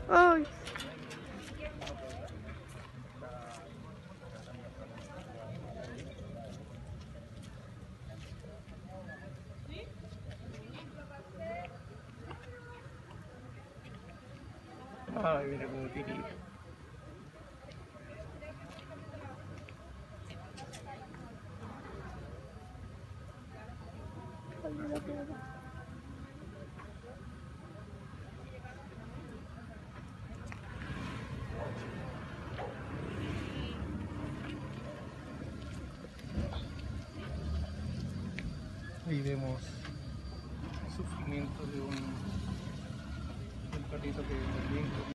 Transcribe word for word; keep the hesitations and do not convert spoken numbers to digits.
Ay. Ay, mira cómo tirita. Ahí vemos el sufrimiento de un, de un perrito que también